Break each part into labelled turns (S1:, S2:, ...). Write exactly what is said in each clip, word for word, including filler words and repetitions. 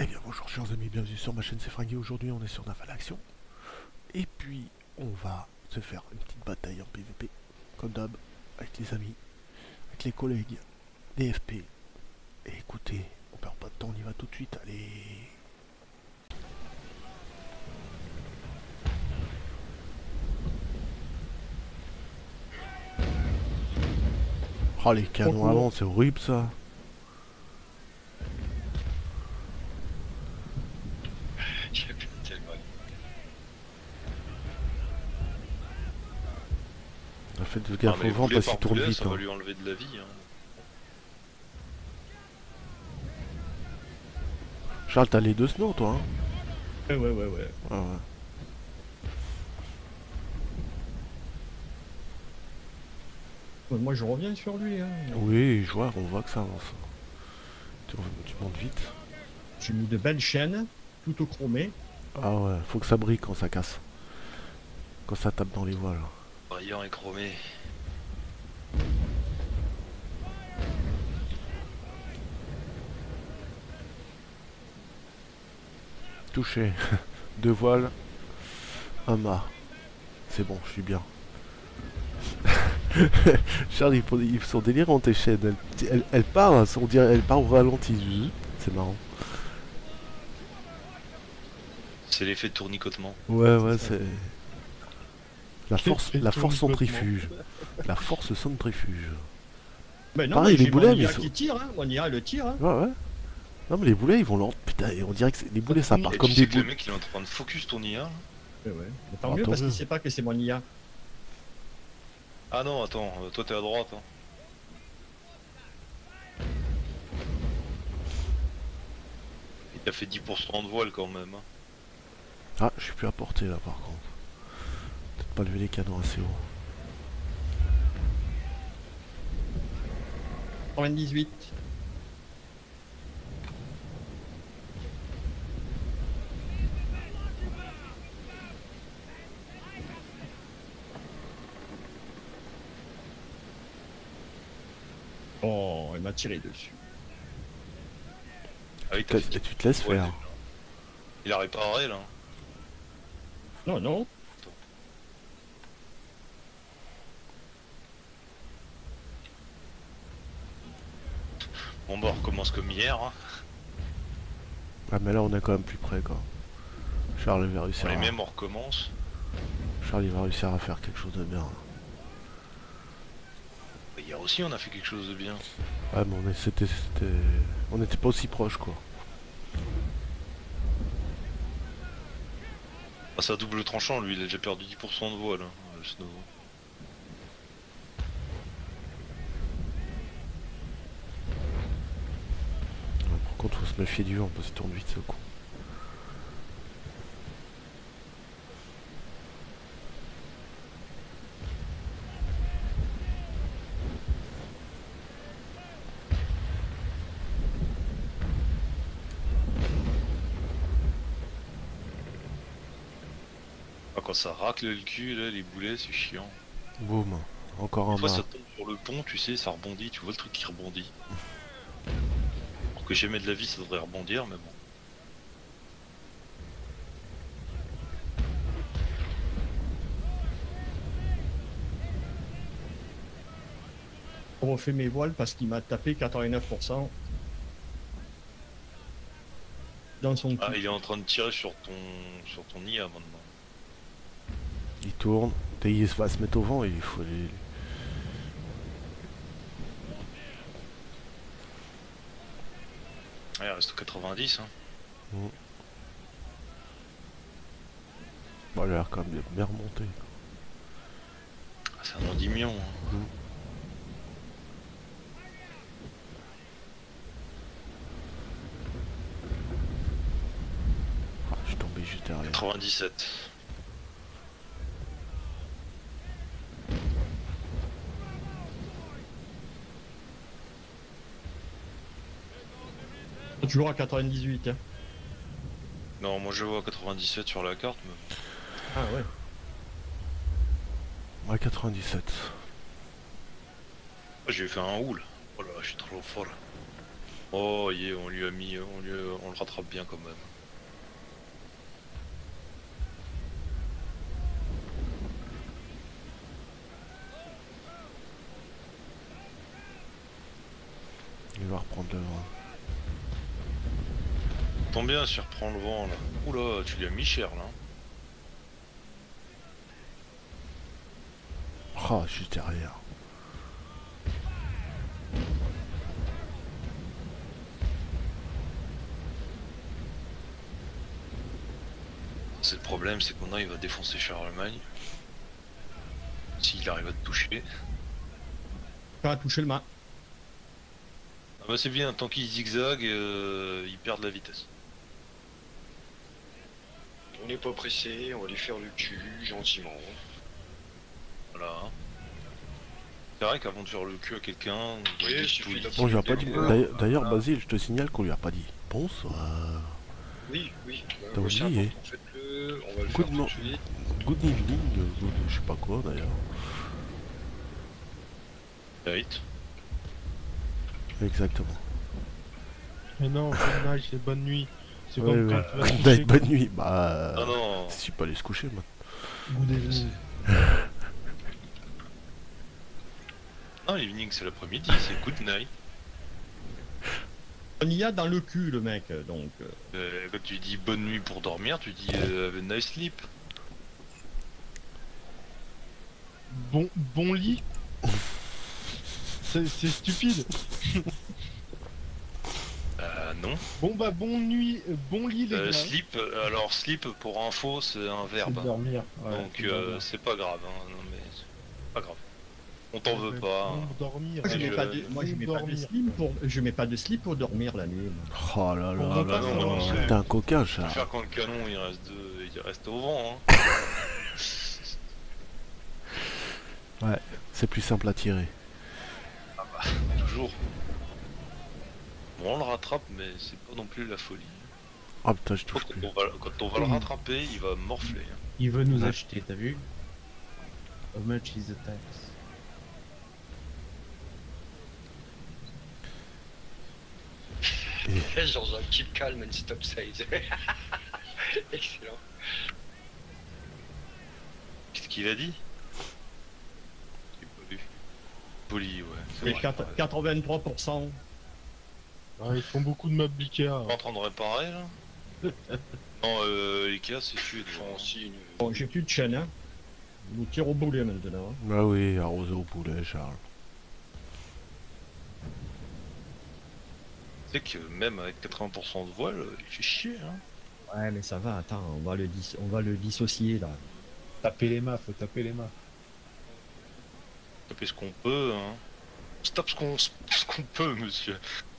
S1: Eh bien bonjour chers amis, bienvenue sur ma chaîne C'est Fringué. Aujourd'hui on est sur Naval Action. Et puis on va se faire une petite bataille en P V P, comme d'hab, avec les amis, avec les collègues, des F P. Et écoutez, on perd pas de temps, on y va tout de suite, allez. Oh les canons avant, c'est horrible ça. Faites gaffe
S2: ah,
S1: au vent parce qu'il tourne
S2: boulet,
S1: vite.
S2: Ça
S1: hein.
S2: va lui enlever de la vie. Hein.
S1: Charles, t'as les deux snows toi hein.
S3: Ouais, ouais, ouais, ouais.
S1: Ah, ouais.
S3: Ouais, moi je reviens sur lui. Hein.
S1: Oui, je vois, on voit que ça avance. Tu, tu montes vite.
S3: J'ai mis de belles chaînes, tout au chromé.
S1: Ah ouais, faut que ça brille quand ça casse. Quand ça tape dans les voiles.
S2: Brillant et chromé.
S1: Touché. Deux voiles. Un mât. C'est bon, je suis bien. Charles, il faut, il faut son délire en tes chaînes. Elle, elle, elle part, hein, on dirait, elle part au ralenti. C'est marrant.
S2: C'est l'effet de tournicotement.
S1: Ouais, ouais, c'est... La force, la force centrifuge. La force centrifuge.
S3: Ben non,
S1: Pareil, les boulets,
S3: mais
S1: ils sont...
S3: qui tire, hein. Mon I A le tire. Hein.
S1: Ouais, ouais. Non, mais les boulets, ils vont lent. Putain, on dirait que les boulets, ça part
S2: Et
S1: comme
S2: tu
S1: des
S2: sais que le
S1: boules.
S2: mec il est en train de focus ton I A là.
S3: Ouais, ouais. Mais tant
S1: Ah,
S3: mieux
S1: tant
S3: parce
S1: mieux.
S3: qu'il sait pas que c'est mon I A.
S2: Ah non, attends, euh, toi t'es à droite. Hein. Il t'a fait dix pour cent de voile quand même. Hein.
S1: Ah, je suis plus à portée là par contre. Peut-être pas lever les canons assez haut.
S3: quatre-vingt-dix-huit. Oh, il m'a tiré dessus.
S2: Ah oui,
S1: Tu te
S2: t'as
S1: laisses-
S2: fait
S1: et tu te laisses
S2: ouais,
S1: faire.
S2: il a réparé là.
S3: Non, non.
S2: Bon bah on recommence comme hier. Hein.
S1: Ah, mais là, on est quand même plus près quoi. Charles il va réussir
S2: On les
S1: à...
S2: mêmes on recommence.
S1: Charles il va réussir à faire quelque chose de bien.
S2: Hier aussi on a fait quelque chose de bien.
S1: Ouais, mais on est- c'était... c'était- On n'était pas aussi proche quoi.
S2: Ah, c'est à double tranchant lui, il a déjà perdu dix pour cent de voile. Hein, le Snow.
S1: Ouais, par contre, faut se méfier du vent parce qu'il tourne vite ce coup.
S2: Ah, quand ça racle le cul là, les boulets c'est chiant.
S1: Boum. Encore un
S2: Des fois
S1: mât.
S2: ça tombe sur le pont, tu sais, ça rebondit, tu vois le truc qui rebondit. Alors que jamais de la vie ça devrait rebondir, mais bon.
S3: On refait mes voiles parce qu'il m'a tapé quatre-vingt-neuf pour cent dans son
S2: Ah,
S3: cul.
S2: il est en train de tirer sur ton sur ton I A maintenant.
S1: Il tourne. Dès qu'il va se mettre au vent, il faut aller...
S2: Ah, il reste au quatre-vingt-dix. Hein.
S1: Mmh. Bon, il a l'air quand même bien, bien remonté.
S2: Ah, c'est un endymion. Hein.
S1: Mmh. Ah, je suis tombé juste derrière.
S2: quatre-vingt-dix-sept.
S3: Toujours à quatre-vingt-dix-huit. Hein.
S2: Non, moi je vois quatre-vingt-dix-sept sur la carte, mais...
S3: Ah ouais.
S1: Ouais, quatre-vingt-dix-sept.
S2: J'ai fait un houle. Oh là, je suis trop fort là. Oh, yeah, on lui a mis, on, lui, on le rattrape bien quand même.
S1: Il va reprendre le vent.
S2: Tombe bien, s'il reprend le vent là. Oula, tu lui as mis cher là.
S1: Ah, juste derrière.
S2: C'est le problème, c'est qu'on a, il va défoncer Charlemagne. S'il arrive à te toucher.
S3: Pas à toucher le mât.
S2: Ah bah c'est bien, tant qu'il zigzag, euh, il perd de la vitesse.
S4: On n'est pas pressé, on va lui faire le cul gentiment.
S2: Voilà. C'est vrai qu'avant de faire le cul à quelqu'un,
S4: Oui,
S2: il
S4: il suffit
S2: dit-
S4: de-
S1: On lui a pas dit.
S4: Euh,
S1: D'ailleurs- D'ailleurs, Basile, je te signale qu'on lui a pas dit bonsoir.
S4: Oui, oui.
S1: T'as
S4: Euh, c'est
S1: oublié.
S4: important, faites-le, on va le
S1: Good
S4: faire tout
S1: no-
S4: de suite.
S1: Good evening, euh, good- je sais pas quoi d'ailleurs.
S2: Right.
S1: Exactement.
S5: Mais non, good night, c'est bonne nuit. C'est
S1: Ouais,
S5: comme
S1: ouais.
S5: quand tu vas te
S1: Good
S5: coucher,
S1: night, bonne nuit. Bah.
S2: Ah non.
S1: Si, pas aller se coucher, man.
S5: Good evening.
S2: Non, l'evening c'est l'après-midi, c'est good night.
S3: On y a dans le cul le mec, donc. euh,
S2: Euh, quand tu dis bonne nuit pour dormir, tu dis euh, have a nice sleep.
S5: Bon, bon lit. C'est c'est stupide.
S2: Euh, non.
S5: Bon bah bon nuit, euh, bon lit les
S2: Euh,
S5: gars.
S2: sleep, euh, alors sleep pour info c'est un verbe.
S6: C'est dormir. Ouais,
S2: Donc
S6: c'est
S2: euh,
S6: dormir.
S2: c'est pas grave, hein. Non mais c'est pas grave. On t'en veut
S5: Ouais,
S2: pas. hein.
S5: Bon dormir.
S3: Moi, je
S2: Ouais,
S3: mets
S2: je-
S3: pas de, moi, je
S5: bon
S3: mets pas de
S5: dormir.
S3: slip pour, je mets pas de slip pour dormir la nuit. moi.
S1: Oh là
S5: On
S1: là
S5: va
S1: là
S5: pas
S1: là
S2: se
S1: là.
S2: lancer.
S1: T'es un coquin,
S2: Je vais
S1: Charles.
S2: faire quand le canon il reste, de... il reste au vent. Hein.
S1: C'est plus simple à tirer.
S2: Toujours. Bon, on le rattrape, mais c'est pas non plus la folie.
S1: Ah putain, je
S2: Quand
S1: touche plus.
S2: on va, quand on va le rattraper, il va morfler. hein.
S6: Il veut nous
S1: Ouais.
S6: acheter, t'as vu? How much is the tax?
S4: Genre un keep calm and stop size. Excellent.
S2: Qu'est-ce qu'il a dit? J'ai pas vu. Poli, ouais. c'est
S3: Et
S2: vrai.
S3: quatre- quatre-vingt-trois pour cent.
S5: Ah, ils font beaucoup de meubles Ikea.
S2: Pas en train de réparer là? Non, euh, Ikea c'est suédois.
S4: Ils font aussi une...
S3: Bon, j'ai plus de chaîne, hein. Je vous tire au boulet maintenant.
S1: Bah oui, arrosé au poulet, Charles.
S2: Tu sais que même avec quatre-vingts pour cent de voile, il fait chier. Hein.
S3: Ouais, mais ça va, attends, on va le, dis- on va le dissocier là.
S6: Taper les mains, faut taper les mains.
S2: Taper ce qu'on peut. Hein. On se tape ce qu'on ce qu'on peut, monsieur.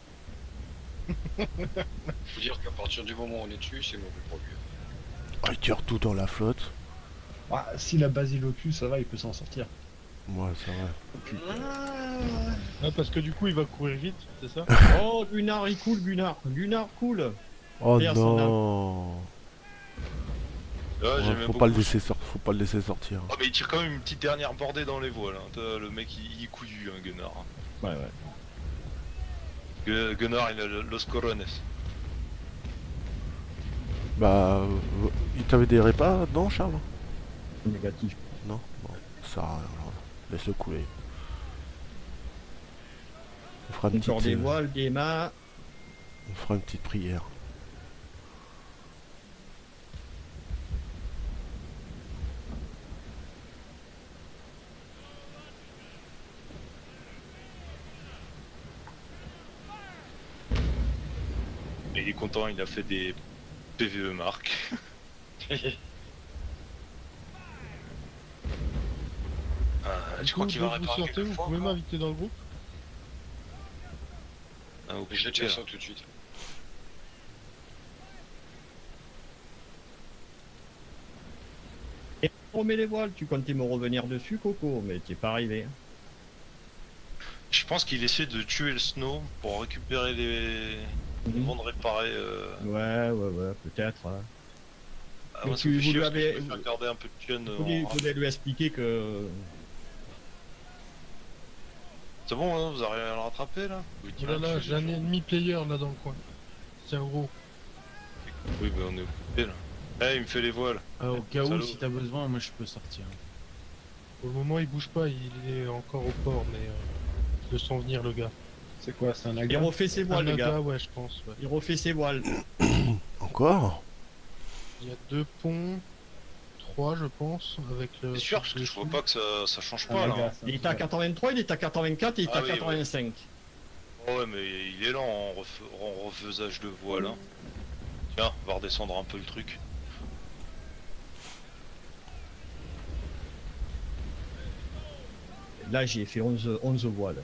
S4: Faut dire qu'à partir du moment où on est dessus, c'est mauvais pour lui.
S1: Ah, il tire tout dans la flotte.
S6: Ah, si la basile au cul, ça va, il peut s'en sortir.
S1: Ouais, c'est vrai.
S5: Ah, parce que du coup il va courir vite, c'est ça?
S3: Oh, Gunnar, il coule, Gunnar. Gunnar coule.
S1: Oh
S3: Regarde son
S1: non.
S2: Là,
S1: Ouais,
S2: j'aime
S1: faut
S2: beaucoup.
S1: pas le laisser sortir. Faut pas le laisser sortir.
S2: Oh, mais il tire quand même une petite dernière bordée dans les voiles. Hein. T'as- Le mec il, il est couillu, hein, Gunnar.
S3: Ouais, ouais.
S2: Gu- Gunnar il a le- los corones.
S1: Bah, euh, il t'avait des répas, non, Charles?
S3: Négatif.
S1: Non. Bon, ça sert à rien. alors. Laisse-le couler. On fera une
S3: Encore
S1: petite,
S3: des
S1: euh,
S3: voiles, des mâts.
S1: on fera une petite prière.
S2: Et il est content, il a fait des P V E marques. Ah,
S5: Du
S2: je crois
S5: coup,
S2: qu'il va
S5: dès que vous
S2: réparer
S5: sortez,
S2: quelques
S5: vous
S2: fois.
S5: pouvez
S2: encore.
S5: m'inviter dans le groupe?
S2: Ah, au
S4: Je
S2: pire.
S4: tiens ça tout de suite.
S3: Et on remet les voiles, tu comptais me revenir dessus, Coco, mais t'es pas arrivé.
S2: Je pense qu'il essaie de tuer le snow pour récupérer les.
S3: Mhm.
S2: Avant de réparer. Euh...
S3: Ouais, ouais, ouais, peut-être. hein.
S2: Ah,
S3: Mais
S2: moi, ça
S3: tu-
S2: me fait
S3: vous
S2: chier parce
S3: l'avez-
S2: que je préfère garder un peu de gun.
S3: Il
S2: en-
S3: faudrait lui expliquer que
S2: C'est bon, hein, vous arrivez à le rattraper là? Oui,
S5: Oh là là, j'ai un ennemi player là dans le coin. C'est un gros.
S2: Oui, bah on est occupé là. Eh, il me fait les voiles.
S7: Ah, au cas où,
S2: Salaud.
S7: si t'as besoin, moi je peux sortir.
S5: Pour le moment, il bouge pas, il est encore au port, mais euh, je le sens venir le gars.
S6: C'est quoi, c'est un
S3: Il
S6: naga?
S3: refait ses voiles,
S5: Un
S3: le gars.
S5: gars, ouais, je pense. Ouais.
S3: Il refait ses voiles.
S1: Encore?
S5: Il y a deux ponts, trois, je pense, avec le.
S2: C'est sûr, parce que je vois pas que ça, ça change
S6: Un
S2: pas là.
S6: naga,
S2: hein.
S6: c'est un
S3: Il est à
S6: naga.
S3: quatre-vingt-trois, il est à quatre-vingt-quatre et il est
S2: Ah
S3: à
S2: oui, ouais.
S3: quatre-vingt-cinq.
S2: Oh ouais, mais il est là en, refa- en refaisage de voile. Hein. Tiens, on va redescendre un peu le truc.
S3: Là, j'ai fait onze, onze voiles.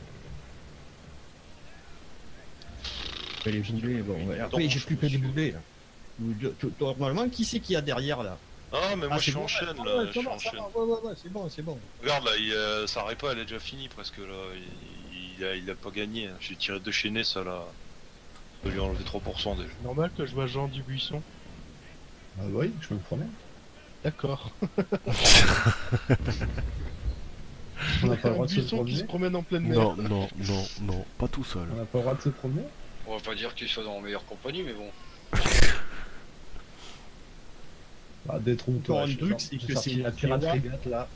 S3: Et les boulets, bon, ouais. Après, j'ai plus que des boulets, là. Ou de- tu- Normalement, qui c'est qu'il y a derrière, là?
S2: Ah, mais moi
S3: Ah,
S2: je
S3: c'est
S2: suis
S3: bon,
S2: en chaîne
S3: ouais,
S2: là,
S3: ouais,
S2: je
S3: ça
S2: suis
S3: va,
S2: en
S3: ça
S2: chaîne.
S3: va, ouais, ouais, ouais, c'est bon, c'est bon.
S2: Regarde là, il, euh, sa répa elle est déjà finie presque là, il, il a, il a pas gagné. hein. J'ai tiré deux chaînés, ça l'a. Ça lui a enlevé trois pour cent déjà.
S5: Normal que je vois Jean Dubuisson.
S6: Ah oui, je me promets.
S5: D'accord.
S6: On n'a pas le droit de se
S5: Buisson qui
S6: promener.
S5: se promène en pleine mer.
S1: Non, non, non, non, pas tout seul.
S6: On n'a pas le droit de se promener.
S4: On va pas dire que tu sois dans la meilleure compagnie, mais bon.
S6: Bah, détrompe-toi.
S3: Encore un
S6: j'ai
S3: truc,
S6: sorti-
S3: c'est
S6: j'ai
S3: que
S6: sorti
S3: c'est-
S6: la pirate
S3: c'est-
S6: frégate là.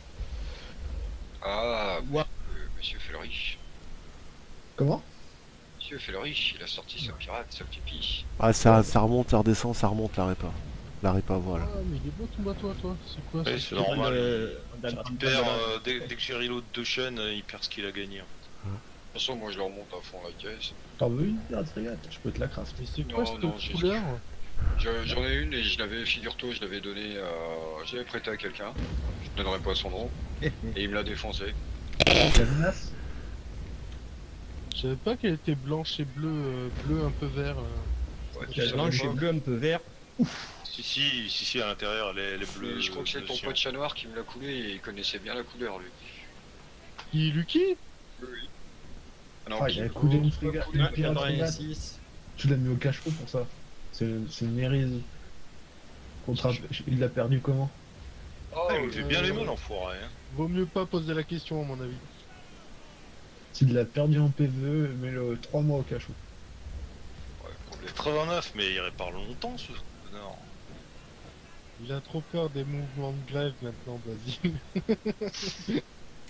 S4: Ah,
S3: Ouais.
S4: euh, monsieur Fellerich.
S6: Comment?
S4: Monsieur Fellerich, il a sorti sa pirate, sa pipi.
S1: Ah, ça, ça remonte, ça redescend, ça remonte la répa. La répa, voilà.
S5: Ah, mais il est beau ton bateau à toi. C'est quoi
S2: Ouais,
S5: ça
S2: c'est normal.
S3: Euh, dans-
S2: Il
S3: dans-
S2: perd,
S3: dans-
S2: euh, dès, dès que j'ai reload deux chaînes, euh, il perd ce qu'il a gagné.
S4: De toute façon, moi je le remonte à fond la caisse.
S6: T'en veux une pirate frégate? Je peux te la crafter.
S5: Mais c'est
S4: Non,
S5: quoi cette
S4: non, j'ai-
S5: couleur?
S4: Je- J'en ai une et je l'avais, figure-toi, je l'avais donné à. Je l'avais prêté à quelqu'un. Je ne donnerai pas son nom. Et il me l'a défoncé.
S6: La menace?
S5: Je savais pas qu'elle était blanche et bleue, euh, bleu un peu vert. euh.
S4: Ouais,
S5: Ok,
S4: tu
S3: La
S4: savais
S3: blanche
S4: pas.
S3: et bleu un peu vert.
S2: Si, si, si, si, à l'intérieur, elle est, elle est bleue.
S4: Mais je crois que c'est
S2: bleu
S4: ton
S2: cyan.
S4: pote chat noir qui me l'a coulé et il connaissait bien la couleur, lui.
S5: Qui, Lucky?
S4: Oui, oui. Ah non,
S6: Ah,
S4: qui-
S6: il a coulé une frégate,
S4: coulé
S6: une
S4: une
S6: pirate frégate.
S3: quatre-vingt-six.
S6: Tu l'as mis au cache-fou pour ça. C'est c'est une mérise. Contre... Il l'a perdu comment?
S4: Oh,
S2: Ah, il me fait bien les
S5: euh,
S2: mains, l'enfoiré. Hein.
S5: Vaut mieux pas poser la question à mon avis.
S6: S'il l'a perdu en P V E, mets-le trois mois au cachot.
S4: ouais, problème.
S2: quatre-vingt-neuf, mais il répare longtemps ce connard.
S5: Il a trop peur des mouvements de grève maintenant, Basile.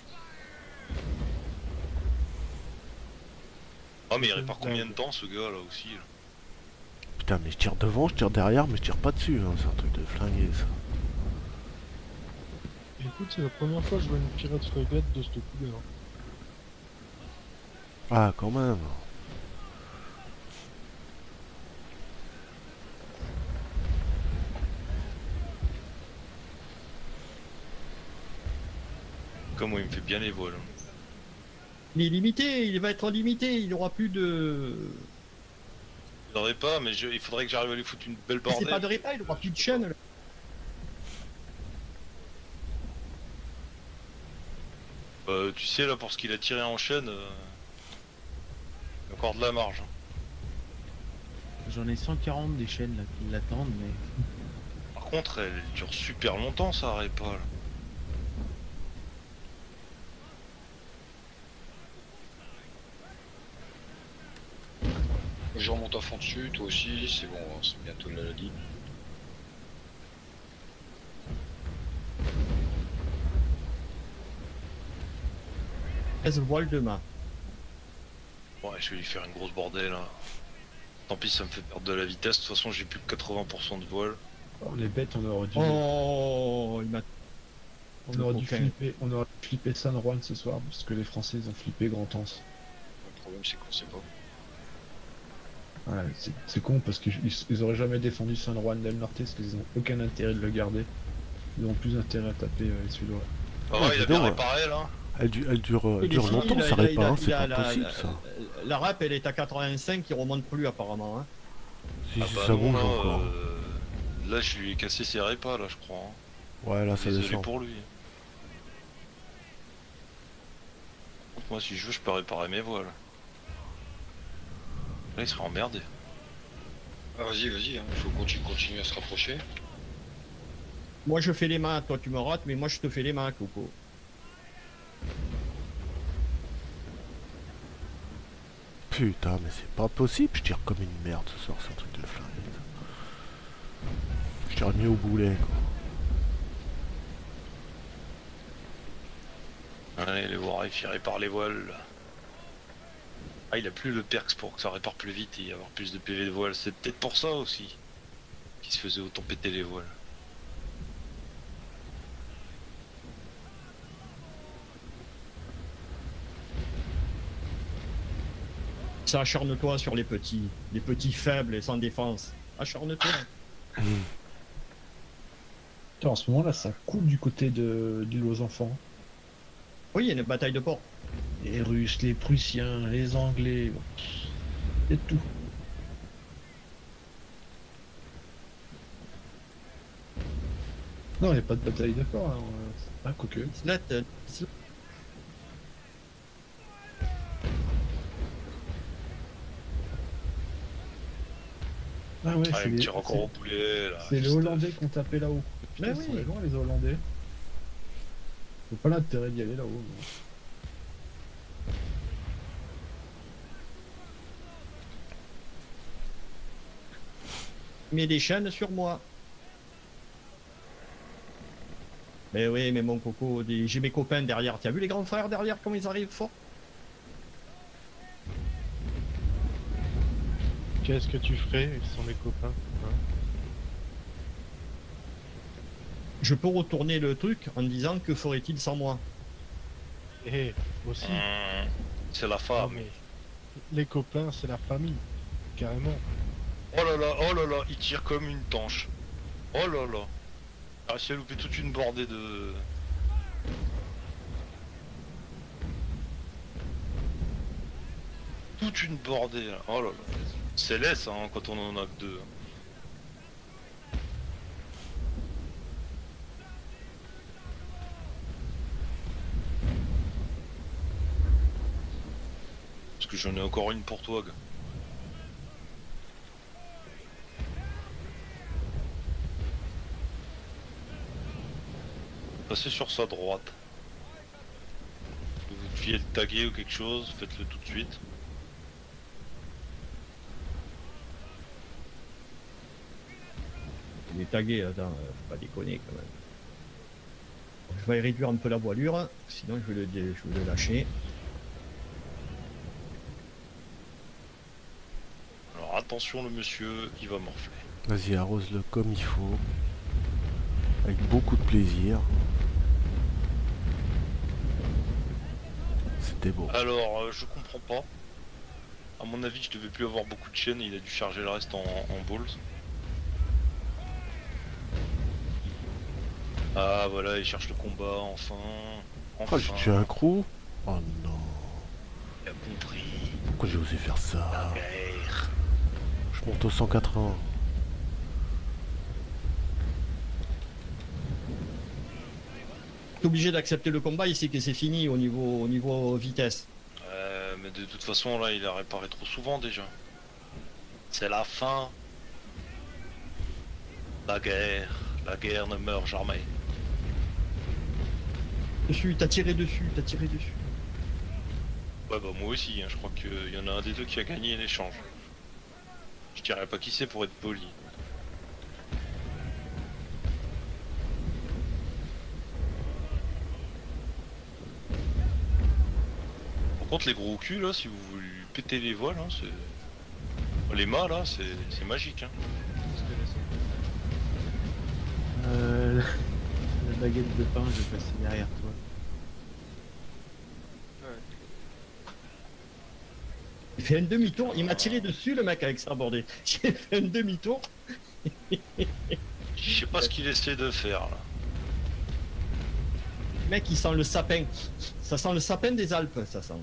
S2: Ah, mais il répare combien de temps ce gars là aussi là.
S1: Putain, mais je tire devant, je tire derrière, mais je tire pas dessus. Hein. C'est un truc de flingué, ça.
S5: Écoute, c'est la première fois que je vois une pirate frégate de cette couleur.
S1: Ah, quand même.
S2: Comment il me fait bien les voiles. hein.
S3: Il est limité, il va être limité, il aura plus de.
S2: Je n'aurais pas, mais je- il faudrait que j'arrive à lui foutre une belle
S3: C'est pas
S2: bordelle.
S3: de répa, il aura plus de chaîne. là.
S2: Euh, tu sais là pour ce qu'il a tiré en chaîne, euh... il y a encore de la marge. hein.
S7: J'en ai cent quarante des chaînes là qui l'attendent, mais
S2: Par contre, elle, elle dure super longtemps ça répa là.
S4: Je remonte à fond dessus, toi aussi, c'est bon, c'est bientôt la ligne.
S3: treize voiles de main.
S2: Ouais, je vais lui faire une grosse bordelle. Hein. Tant pis, ça me fait perdre de la vitesse. De toute façon, j'ai plus que quatre-vingts pour cent de voile.
S6: Oh, les bêtes, on aurait dû,
S3: Oh, il m'a.
S6: on aurait dû
S3: aucun.
S6: flipper, on aurait dû flipper San Juan ce soir parce que les Français ils ont flippé Grand Anse.
S4: Le problème, c'est qu'on sait pas.
S6: Voilà, c'est c'est con parce qu'ils ils- ils auraient jamais défendu San Juan del Norte parce qu'ils ont aucun intérêt de le garder. Ils ont plus intérêt à taper euh, les Suédois.
S2: Ah
S1: Ouais,
S2: ouais, il a
S1: dis
S2: bien
S1: donc,
S2: réparé là.
S1: Elle, du- elle dure, euh,
S3: Il est
S1: dure
S3: fini,
S1: longtemps,
S3: il a-
S1: ça
S3: il a-
S1: répa,
S3: il a-
S1: hein,
S3: il
S1: c'est
S3: a
S1: pas
S3: la-
S1: possible,
S3: la-
S1: ça.
S3: La rap, elle est à quatre-vingt-cinq, il remonte plus apparemment. Hein.
S1: Si,
S2: Ah
S1: si,
S2: bah
S1: ça
S2: non,
S1: bouge
S2: là,
S1: encore.
S2: euh, là, je lui ai cassé ses répas là, je crois. hein.
S1: Ouais, là, ça
S2: Désolé
S1: descend.
S2: pour lui. Moi, si je veux, je peux réparer mes voiles. Là, il serait emmerdé.
S4: Ah, vas-y, vas-y, hein. Il faut continuer, continuer à se rapprocher.
S3: Moi je fais les mains, toi tu me rates, mais moi je te fais les mains, Coco.
S1: Putain, mais c'est pas possible, je tire comme une merde ce soir, c'est un truc de flingue. Je tire mieux au boulet, quoi.
S2: Allez, les voir référés par les voiles. Ah, il a plus le perks pour que ça répare plus vite et avoir plus de P V de voile. C'est peut-être pour ça aussi qu'il se faisait autant péter les voiles.
S3: Ça, acharne-toi sur les petits, les petits faibles et sans défense. Acharne-toi.
S6: Putain, en ce moment là, ça coule du côté de l'île aux enfants.
S3: Oui, il y a une bataille de port.
S6: Les Russes, les Prussiens, les Anglais, et tout. Non, il n'y a pas de bataille de port, hein. Ah, quoique.
S3: Là, t'as-
S6: Ah ouais,
S2: Ah,
S6: c'est
S2: il me
S6: les,
S2: tire encore au boulet là.
S6: c'est les
S2: juste-
S6: Hollandais qui ont tapé là-haut.
S3: Mais
S6: Putain, ils sont
S3: oui.
S6: allés loin, les Hollandais. Faut pas l'intérêt d'y aller là-haut. mais-
S3: mets des chaînes sur moi. Mais oui, mais mon coco, des... j'ai mes copains derrière. T'as vu les grands frères derrière, comment ils arrivent fort?
S5: Qu'est-ce que tu ferais? Ils sont mes copains. Hein.
S3: Je peux retourner le truc en disant que ferait-il sans moi?
S5: Et aussi.
S2: Mmh, c'est la
S5: Non,
S2: femme.
S5: mais les copains, c'est la famille. Carrément.
S2: Oh là là, oh là là, il tire comme une tanche. Oh là là. Ah, il a loupé toute une bordée de... Toute une bordée là. Oh là là. C'est laid ça hein, quand on en a que deux. Parce que j'en ai encore une pour toi, gars. Passez sur sa droite. Vous deviez le taguer ou quelque chose, faites-le tout de suite.
S3: Il est tagué, attends, euh, faut pas déconner quand même. Je vais réduire un peu la voilure, sinon je vais le, dé- je vais le lâcher.
S2: Alors attention le monsieur, il va morfler.
S1: Vas-y, arrose-le comme il faut. Avec beaucoup de plaisir. C'était beau.
S2: Alors euh, je comprends pas. À mon avis je devais plus avoir beaucoup de chaînes et il a dû charger le reste en, en balls. Ah voilà, il cherche le combat, enfin. Enfin.
S1: Oh, j'ai tué un crew. Oh non.
S2: Il a compris.
S1: Pourquoi j'ai osé faire ça?
S2: La guerre.
S1: Je monte au cent quatre-vingts.
S3: T'es obligé d'accepter le combat, il sait que c'est fini au niveau, au niveau vitesse.
S2: Euh, mais de toute façon là il a réparé trop souvent déjà. C'est la fin. La guerre. La guerre ne meurt jamais.
S3: Dessus, t'as tiré dessus, t'as tiré dessus.
S2: Ouais bah moi aussi, hein, je crois qu'il y en a un des deux qui a gagné l'échange. Je dirais pas qui c'est pour être poli. Par contre les gros culs là, si vous lui pétez les voiles, hein, c'est... Les mâts là, c'est c'est magique. Hein.
S7: Euh, la baguette de pain, je vais passer derrière toi.
S3: Il fait un demi-tour, il m'a tiré dessus le mec avec sa bordée. J'ai fait un demi-tour.
S2: Je sais pas ce qu'il essaie de faire là.
S3: Le mec il sent le sapin. Ça sent le sapin des Alpes, ça sent.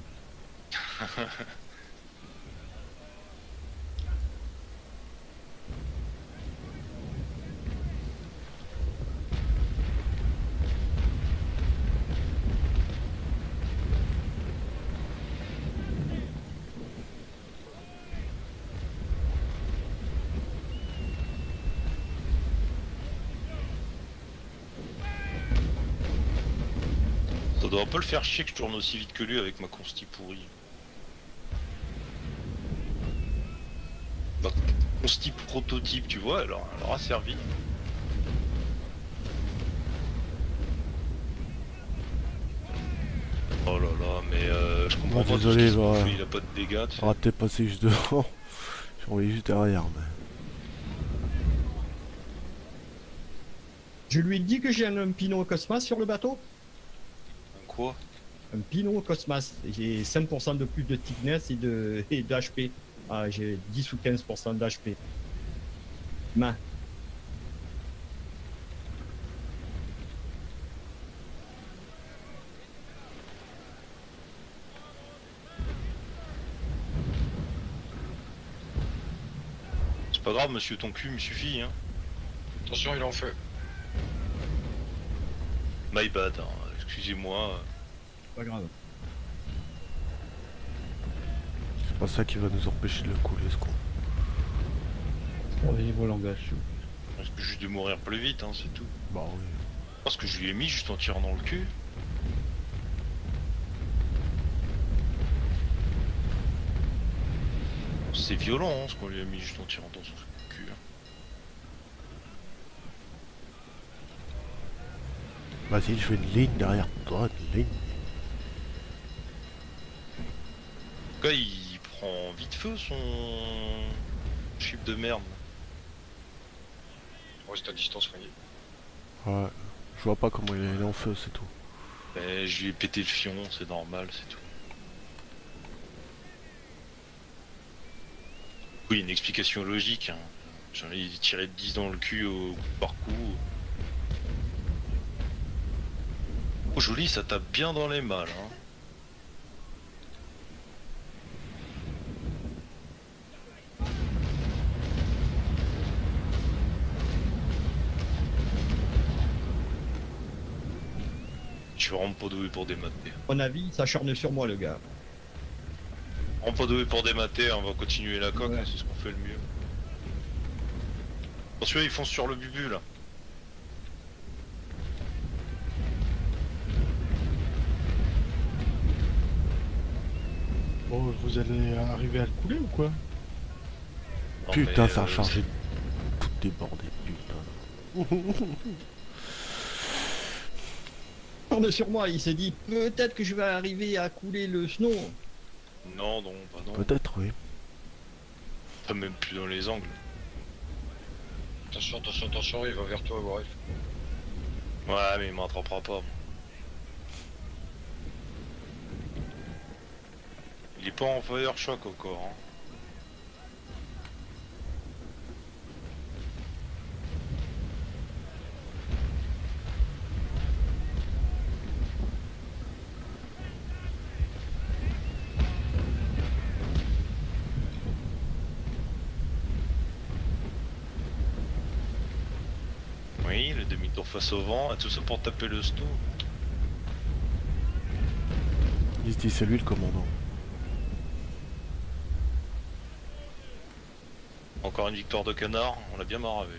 S2: Ça doit pas le faire chier que je tourne aussi vite que lui avec ma consti pourrie. Bah, mon style prototype, tu vois, alors, elle aura servi. Oh là là, mais euh, je comprends
S1: Ouais,
S2: pas tout
S1: désolé,
S2: ce qui se
S1: bah,
S2: bouffe, il a pas de dégâts, tu sais.
S1: J'aurais peut-être passé juste devant. J'ai envoyé juste derrière, mais...
S3: Je lui ai dit que j'ai un Pinot Cosmas sur le bateau.
S2: Un quoi?
S3: Un Pinot Cosmas. J'ai cinq pour cent de plus de thickness et de et d'H P. Ah, j'ai dix ou quinze pour cent d'H P. Main.
S2: C'est pas grave, monsieur, ton cul me suffit, hein.
S4: Attention, il en fait.
S2: My bad, hein. Excusez-moi.
S3: Pas grave.
S1: C'est pas ça qui va nous empêcher de le couler, ce con.
S6: Surveillez vos langages, s'il vous plaît.
S2: Parce que juste de mourir plus vite, hein, c'est tout.
S1: Bah oui.
S2: Parce que je lui ai mis juste en tirant dans le cul. C'est violent, hein, ce qu'on lui a mis juste en tirant dans son cul. hein.
S1: Vas-y, je fais une ligne derrière toi, une ligne.
S2: En tout cas, il prend vite feu son chip de merde.
S4: Reste à distance, Frankie.
S1: Ouais. Je vois pas comment il est en feu, c'est tout.
S2: Mais je lui ai pété le fion, c'est normal, c'est tout. Oui, une explication logique. Hein. J'en ai tiré dix dans le cul au coup par coup. Oh joli, ça tape bien dans les mâles. Hein. Je suis vraiment pas doué pour démater.
S3: À mon avis, il s'acharne sur moi, le gars.
S2: Vraiment pas doué pour démater, on va continuer la coque,
S3: Ouais.
S2: hein, c'est ce qu'on fait le mieux. Attention, ils foncent sur le bubu là.
S5: Bon, vous allez arriver à le couler ou quoi?
S2: Non,
S1: Putain,
S2: mais,
S1: ça a
S2: euh,
S1: chargé tout débordé, putain.
S3: Acharne sur moi, il s'est dit peut-être que je vais arriver à couler le snow.
S2: Non, non, bah non.
S1: Peut-être, oui.
S2: Pas même plus dans les angles.
S4: Attention, attention, attention, il va vers toi, bref.
S2: Ouais, mais il m'attrapera pas. moi. Il est pas en fire shock encore. Hein. Oui, le demi-tour face au vent, et tout ça pour taper le snow.
S1: Il se dit, c'est lui le commandant.
S2: Encore une victoire de canard, on l'a bien marre avec lui.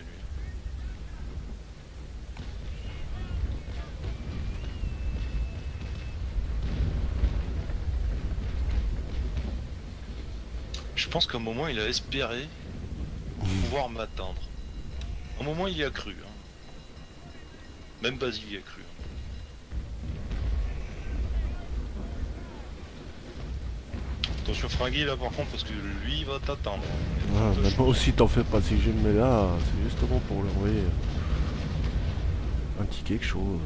S2: Je pense qu'à un moment il a espéré pouvoir m'atteindre. À un moment il y a cru. Hein. Même Basile y a cru. Attention Fringui là par contre parce que lui il va t'atteindre.
S1: Ah, mais moi aussi, t'en fais pas. Si je le mets là, c'est justement pour lui envoyer un petit quelque chose.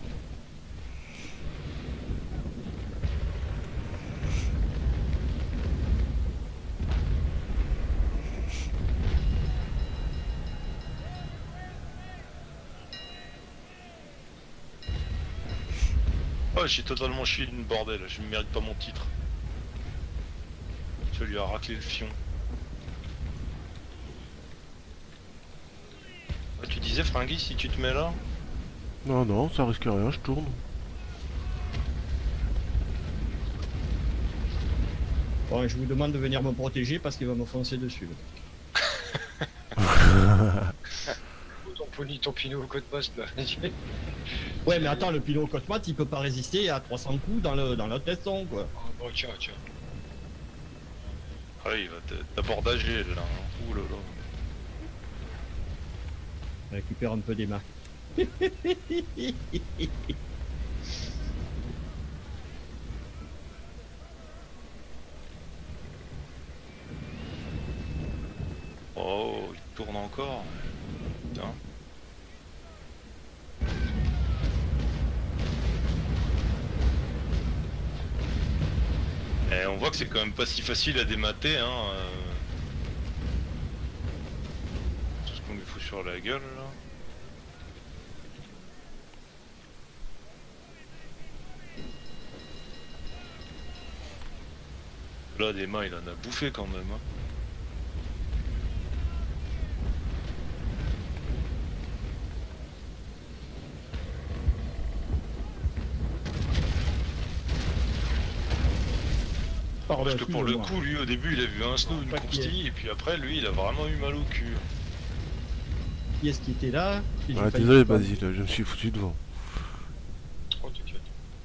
S2: Oh j'ai totalement chié d'une bordel, je ne mérite pas mon titre. Tu lui as raclé le fion. Ah, tu disais Fringui si tu te mets là?
S1: Non, non, ça risque rien, je tourne.
S3: Bon, je vous demande de venir me protéger parce qu'il va me foncer dessus.
S4: Ton pony, ton pinot au code poste là.
S3: Ouais, mais attends, le Pinot Cosmas, il peut pas résister à trois cents coups dans le dans le tesson, quoi.
S4: Oh, bon, tiens, tiens.
S2: Ah, il va t- t'abordager là. Hein. Ouh là là.
S3: On récupère un peu des marques.
S2: Oh, il tourne encore. Putain. Et on voit que c'est quand même pas si facile à démater, hein. euh. Tout ce qu'on lui fout sur la gueule là. Là, des mains, il en a bouffé quand même. Hein.
S3: Pardon,
S2: Parce que pour le
S3: excuse-moi.
S2: coup, lui au début, il a vu un snow, une
S3: Pas qui
S2: constille, et puis après, lui, il a vraiment eu mal au cul.
S3: Qui est-ce qui était là? Et j'ai
S1: Ouais,
S3: failli
S1: désolé
S3: pas-
S1: Basile, je me suis foutu devant.
S4: Oh, t'inquiète.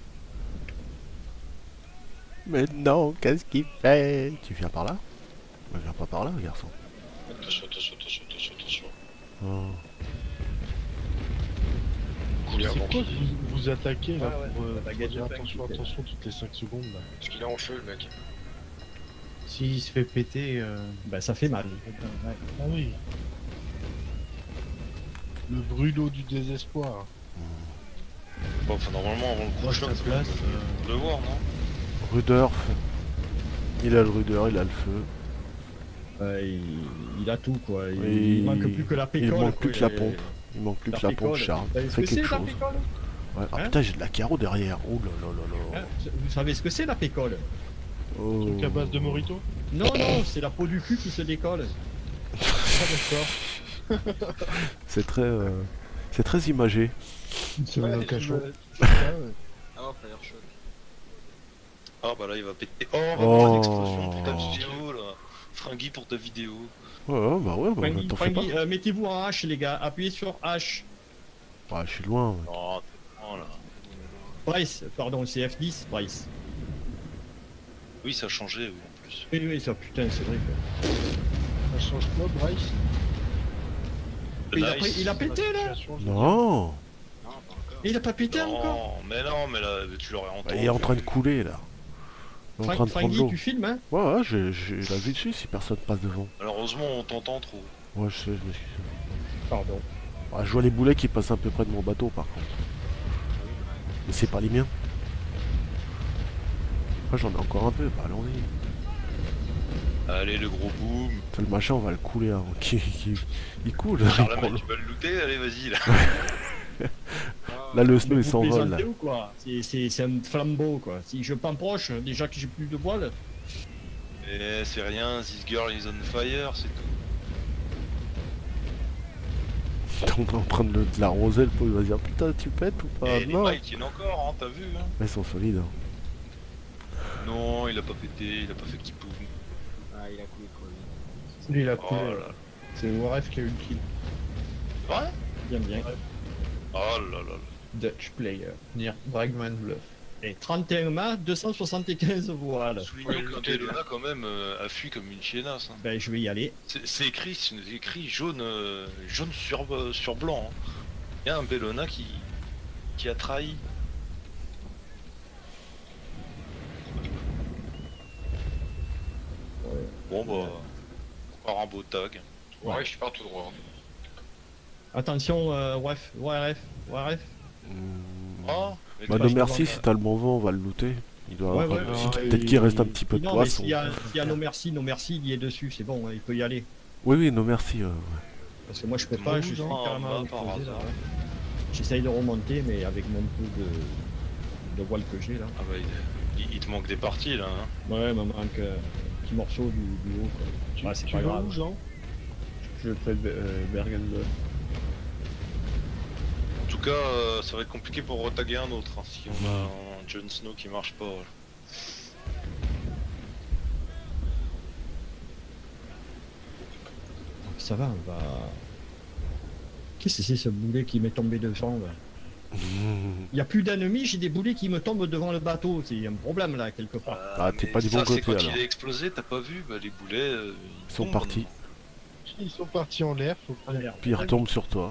S1: Mais non, qu'est-ce qu'il fait? Tu viens par là? Bah, viens pas par là, garçon.
S4: Attention, attention, attention, attention, attention.
S1: Oh.
S4: Couler
S5: C'est
S4: avant
S5: quoi
S4: qu'il...
S5: que vous, vous attaquez là
S3: Ouais, ouais,
S5: pour, euh,
S3: la baguette
S5: pour dire
S3: de pain
S5: attention,
S3: qui fait.
S5: attention toutes les cinq secondes là?
S4: Parce qu'il est en feu, le mec.
S7: S'il se fait péter, euh,
S3: Bah ça fait mal.
S7: ouais.
S5: Ah oui. Le brûlot du désespoir.
S2: Bon, enfin, normalement, avant le
S7: Moi,
S2: coup,
S7: je
S2: je
S7: te place. euh,
S2: le voir, non?
S1: Rudolf. Il a le rudeur, il a le feu.
S3: Ouais, il, il a tout quoi. Il,
S1: Oui,
S3: il manque plus que la pécole.
S1: il manque
S3: quoi.
S1: plus que la
S3: Et-
S1: pompe. Il manque plus
S3: La
S1: que la pompe
S3: pécole.
S1: charme.
S3: Vous savez ce
S1: Fais
S3: que c'est
S1: quelque
S3: la
S1: chose.
S3: pécole?
S1: Ouais. Ah
S3: Hein
S1: putain, j'ai de la carreau derrière. Oh là là là
S3: Hein
S1: là.
S3: Vous savez ce que c'est la pécole?
S1: Oh.
S5: Truc à base de Morito?
S3: Non, non, c'est la peau du cul qui se décolle.
S5: Ah d'accord.
S1: C'est très, euh, c'est très imagé.
S6: C'est
S5: Ouais,
S6: un
S5: je
S6: cachot.
S5: me- c'est ça, ouais.
S4: Ah, Fire Shock.
S2: Ah, bah là, il va péter. Oh, on va
S1: Oh.
S2: voir une explosion pour ta vidéo, là. Fringui pour ta vidéo.
S1: Ouais, ouais, bah ouais, bah,
S3: Frankie,
S1: t'en fais pas.
S3: Frankie, euh, mettez-vous en H les gars, appuyez sur H.
S1: Ouais, je suis loin. Ouais.
S2: Oh, t'es loin, là.
S3: Bryce, pardon, c'est F dix, Bryce.
S2: Oui, ça a changé, oui, en plus.
S3: Oui, oui, ça putain, c'est vrai que.
S5: Ça change quoi, Bryce?
S3: Il a,
S2: Nice.
S3: pris- il a pété là?
S5: Situation, je veux dire.
S1: Non.
S4: Non, pas encore.
S3: Il a pas pété encore?
S2: Non, mais non, mais là, tu l'aurais
S1: Bah,
S2: entendu.
S1: il est en train de couler là. Il est en train
S3: Frank,
S1: de prendre
S3: Frankie,
S1: l'eau.
S3: tu filmes hein?
S1: Ouais, ouais, j'ai j'ai la vue dessus si personne passe devant.
S2: Malheureusement, on t'entend trop.
S1: Ouais, je sais, je m'excuse.
S3: Pardon.
S1: Ouais, je vois les boulets qui passent un peu près de mon bateau par contre. Mais c'est pas les miens. Moi j'en ai encore un peu, bah allons-y.
S2: Allez, le gros boom.
S1: Le machin, on va le couler avant qu'il qu'il- il coule.
S2: Charlemagne, tu vas le looter? Allez, vas-y, là.
S1: Là, le snow
S3: Mais
S1: il
S3: vous
S1: s'envole là.
S3: plaisantez ou quoi? C'est- C'est c'est un flambeau quoi. Si je m'approche, déjà que j'ai plus de voile.
S2: Mais c'est rien, this girl is on fire, c'est tout.
S1: On est en train de, le- de l'arroser, le pauvre, il va dire putain, tu pètes ou pas?
S2: Et les
S1: Non.
S2: mailles tiennent encore, hein, t'as vu, hein.
S1: Mais ils sont solides. Hein.
S2: Non, il a pas pété, il a pas fait qui poum.
S4: Ah, il a coulé quoi, lui.
S6: Lui, il a
S2: Oh
S6: coulé.
S2: là
S6: là.
S2: là.
S6: C'est Waref qui a eu le kill.
S2: Ouais.
S3: Bien, bien.
S2: Oh là là là.
S6: Dutch player. Near Bragman Bluff.
S3: Et trente et un mâts, deux cent soixante-quinze voiles.
S2: Soulignons
S4: Ouais,
S2: que
S4: le côté,
S2: Bellona, quand même, euh, a fui comme une chiennasse. Hein.
S3: Ben je vais y aller.
S2: C'est c'est écrit, c'est écrit jaune, euh, jaune sur, euh, sur blanc. Hein. Il y a un Bellona qui, qui a trahi. Bon bah, encore un beau tag.
S4: Ouais, je pars tout droit.
S3: Attention, euh, bref, W R F, W R F.
S1: Hmm.
S2: Ah, mais
S1: Bah
S3: pas
S1: non
S3: je
S1: merci,
S3: demande,
S1: si t'as le bon vent, on va le looter. Il doit
S3: Ouais,
S1: avoir-
S3: ouais,
S1: si-
S6: ouais,
S1: peut-être qu'il reste un petit peu de
S3: Non, mais
S1: poisson.
S3: s'il y a, s'il y a nos merci, nos merci, il y est dessus, c'est bon, hein, il peut y aller.
S1: Oui, oui, non merci. euh, ouais.
S3: Parce que moi je peux
S2: Mon
S3: pas, je suis
S2: bouton,
S3: carrément
S2: bah, par
S3: opposé, là.
S2: hasard.
S3: J'essaye de remonter, mais avec mon peu de, de voile que j'ai là.
S2: Ah bah, il, il- il te manque des parties là. Hein.
S3: Ouais, il me manque euh, un petit morceau du, du haut. Quoi.
S5: Tu,
S3: Ouais, c'est
S5: tu
S3: pas
S5: vas
S3: grave.
S5: où, Jean?
S6: Je fais euh, Bergen Bluff.
S2: En tout cas, euh, ça va être compliqué pour retaguer un autre hein, si on a un Jon Snow qui marche pas. ouais.
S3: Ça va, on va. Qu'est-ce que c'est ce boulet qui m'est tombé devant là? Il n'y a plus d'ennemis, j'ai des boulets qui me tombent devant le bateau. C'est un problème là, quelque part.
S1: Ah, t'es
S2: mais
S1: pas du
S2: ça,
S1: bon
S2: c'est
S1: côté,
S2: quand
S1: alors.
S2: il a explosé, t'as pas vu, bah, les boulets. euh,
S1: Ils sont
S2: tombent
S1: partis.
S2: maintenant.
S5: Ils sont partis en l'air, faut
S3: En l'air.
S1: Puis il retombe sur toi.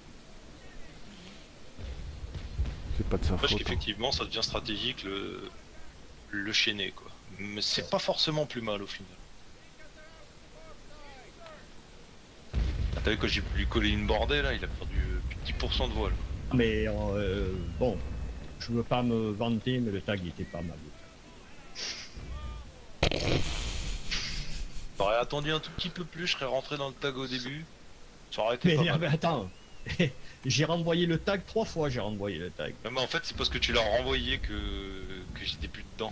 S1: C'est pas de sa
S2: Parce
S1: faute. hein.
S2: qu'effectivement, ça devient stratégique le, le chaîner, quoi. Mais c'est pas forcément plus mal au final. Ah, t'as vu, quand j'ai pu lui coller une bordée, là, il a perdu euh, plus de dix pour cent de voile.
S3: Mais euh, bon, je veux pas me vanter, mais le tag il était pas mal.
S2: T'aurais attendu un tout petit peu plus, je serais rentré dans le tag au début. Ça aurait été
S3: Mais,
S2: pas
S3: mais
S2: mal.
S3: attends, j'ai renvoyé le tag trois fois, j'ai renvoyé le tag.
S2: Non, mais en fait, c'est parce que tu l'as renvoyé que, que j'étais plus dedans.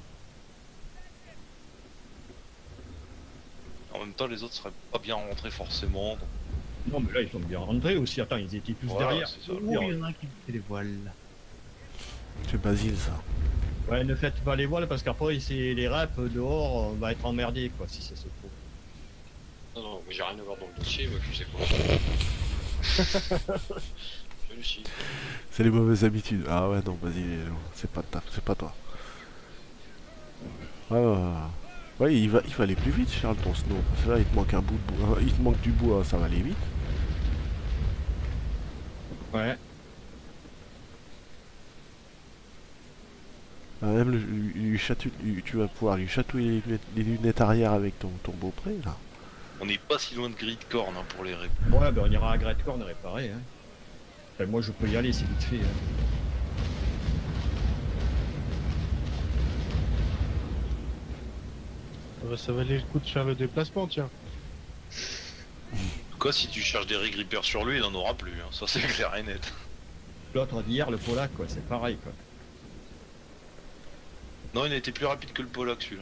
S2: En même temps, les autres seraient pas bien rentrés forcément. donc
S3: Non, mais là ils sont bien rentrés aussi. Attends, ils étaient tous
S2: voilà,
S3: derrière.
S2: c'est ça.
S7: Oh, il y en a un qui fait les voiles.
S1: C'est Basile, ça.
S3: Ouais, ne faites pas les voiles parce qu'après, c'est les reps dehors, on va être emmerdé quoi si ça se trouve.
S4: Non, non, moi j'ai rien à voir dans le dossier, moi je sais pas. Je le suis.
S1: C'est les mauvaises habitudes. Ah ouais, non, Basile, non, c'est pas ta... c'est pas toi. Ouais, ouais, ouais. Ouais, il va, il va aller plus vite, Charles, ton snow. Parce que là, il te manque un bout de bois. Il te manque du bois, ça va aller vite.
S3: Ouais.
S1: Ah, même le- lui, lui chatou- lui- tu vas pouvoir lui chatouiller les lunettes, les lunettes arrière avec ton, ton beaupré, là.
S2: On n'est pas si loin de Grid Corn hein, pour les règles.
S3: Ouais, ben on ira à Great Corn réparer. Hein. Enfin, moi je peux y aller, c'est vite fait. Hein.
S5: Ah bah, ça valait le coup de faire le déplacement, tiens.
S2: En tout cas, si tu cherches des Rigrippers sur lui, il n'en aura plus. hein. Ça, c'est clair et net.
S3: L'autre d'hier, le Polac, quoi, c'est pareil quoi.
S2: Non, il a été plus rapide que le Polak, celui-là.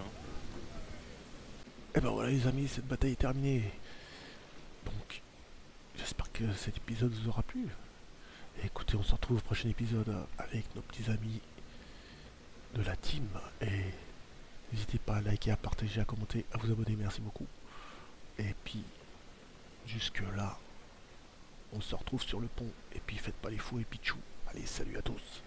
S1: Et ben voilà, les amis, cette bataille est terminée. Donc, j'espère que cet épisode vous aura plu. Et écoutez, on se retrouve au prochain épisode avec nos petits amis de la team. Et n'hésitez pas à liker, à partager, à commenter, à vous abonner. Merci beaucoup. Et puis, jusque là, on se retrouve sur le pont. Et puis, faites pas les fous et pichou. Allez, salut à tous.